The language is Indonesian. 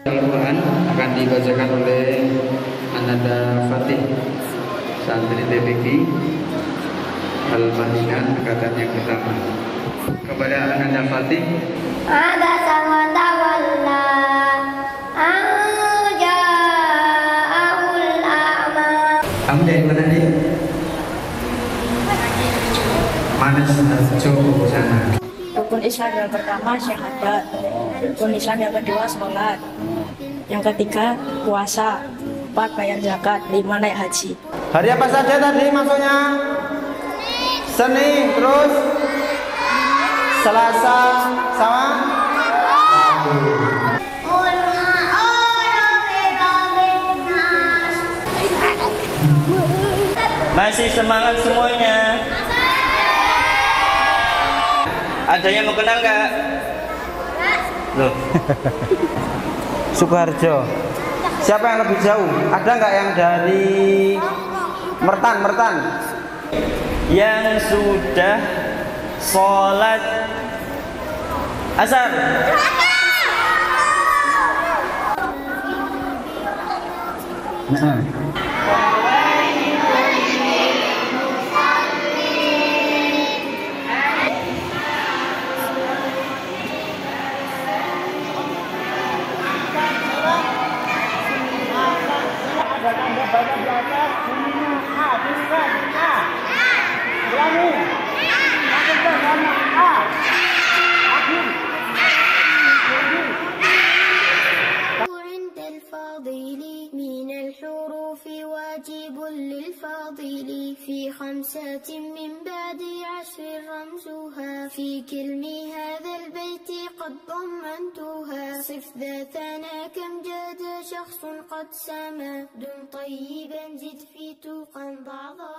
Al-Quran akan dibacakan oleh Ananda Fatih, santri TPQ Al-Madinah angkatan yang pertama. Kepada Ananda Fatih. Ada sama tawalla Ja'ahul a'ma. Kamu dari mana nih? Mana Joko sana? Rukun Islam yang pertama syahadat, rukun Islam yang kedua sholat, yang ketiga puasa, 4 bayar zakat, 5 naik haji. Hari apa saja tadi masuknya? Senin, terus Selasa, sama? Masih semangat semuanya? Ada yang mau kenal nggak? Loh. Sukoharjo. Siapa yang lebih jauh? Ada nggak yang dari Mertan? Yang sudah sholat asar. عند الفاضل من الحروف واجب للفاضل في 5 من بعد 10 رمزها في كلم هذا البيت قد ضمنتها صف ذاتنا كم جاد شخص قد سما دم طيبا زد في توقا ضع